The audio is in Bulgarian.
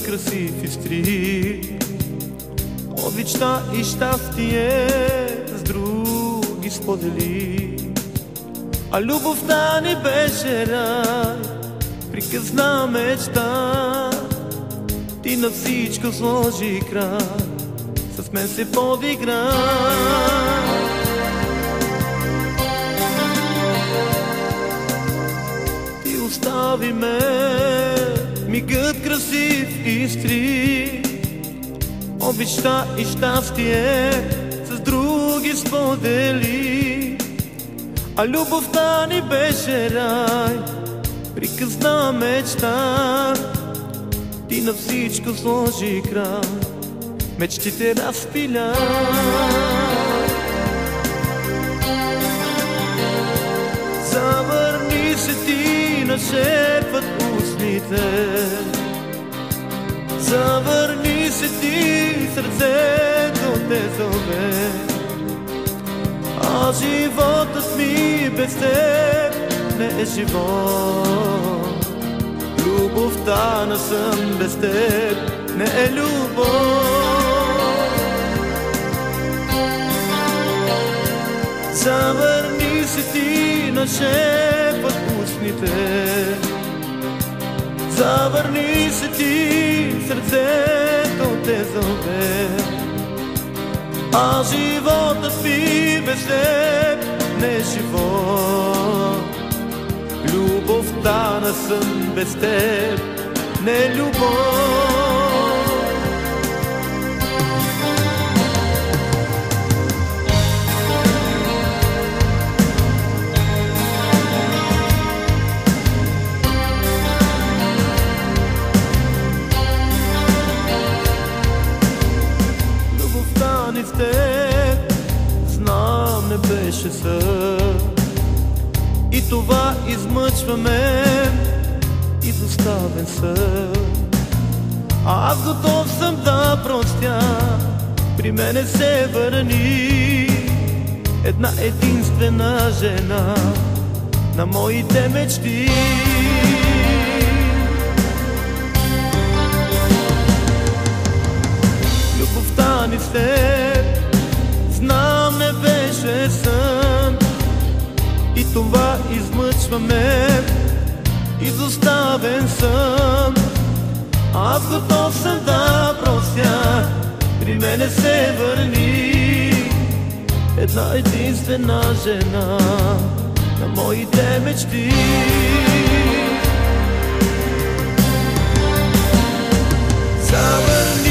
красив изтрих. Обичта и щастие с други сподели, а любовта ни беше рай, приказна мечта. Ти на всичко сложи край, с мен се подигра. Ти остави ме, мигът красив изтри. Обичта и щастие с други сподели, а любовта ни беше рай, приказна мечта. Ти на всичко сложи край, мечтите разпиля. Завърни се, ти нашепват устните. Завърни се, ти сърцето те зове. А животът ми без теб не е живот. Любовта на сън без теб не е любов. Завърни се, ти нашепват устните. Завърни се, ти сърцето те зове. А животът ми без теб не е живот. Любовта на сън без теб не е любов. Любовта ни с теб, знам, не беше съд. И това измъчва мен, изоставен съм. А аз готов съм да простя, при мене се върни една единствена жена на моите мечти. Любовта ни с теб, знам, не беше сън. И това измъчва мен, изоставен съм. Аз готов съм да простя, при мене се върни една единствена жена на моите мечти. Завърни